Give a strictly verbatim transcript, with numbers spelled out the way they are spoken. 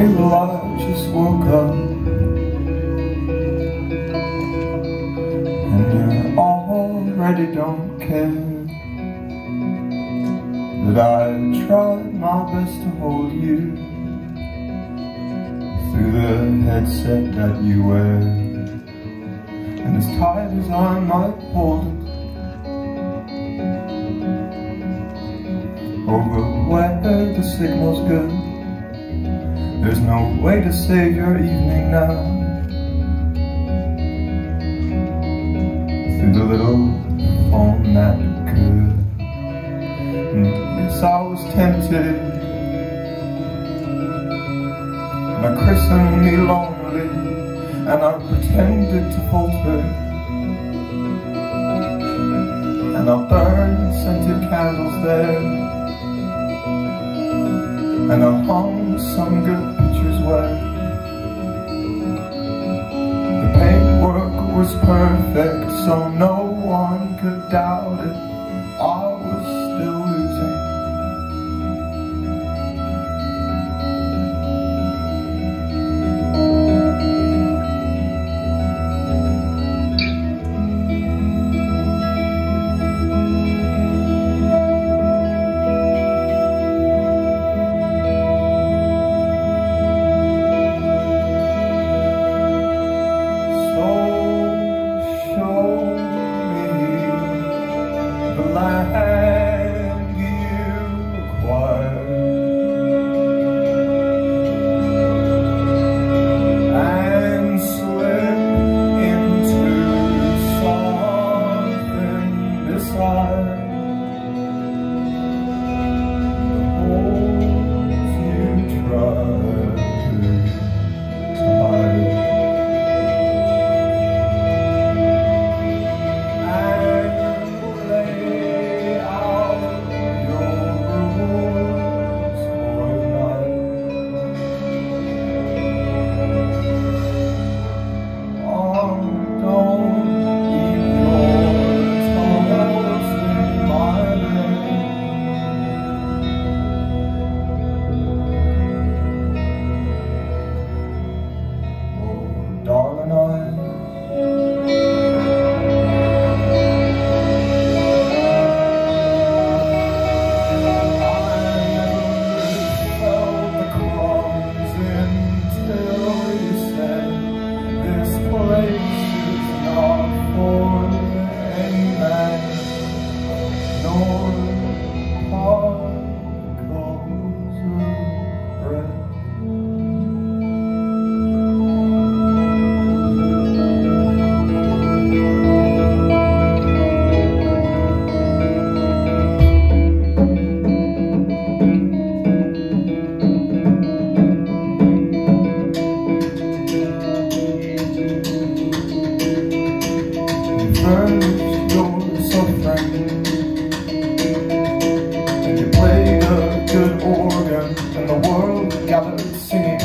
you, I just woke up, and you already don't care that I tried my best to hold you through the headset that you wear. And as tight as I might hold it over where the signal's good, there's no way to save your evening now through the little phone that could. And yes, I was tempted, and I christened me lonely, and I pretended to falter, and I burned scented candles there, and I hung some good pictures where the paintwork was perfect, so no one could doubt it. I was still losing. Land you acquired, and slip into something beside the holes you tried to hide. Darling, I felt the crumbs until you said, this place is not for any man, nor particles of breath. First, you're so friendly, and you played a good organ, and the world gathered singing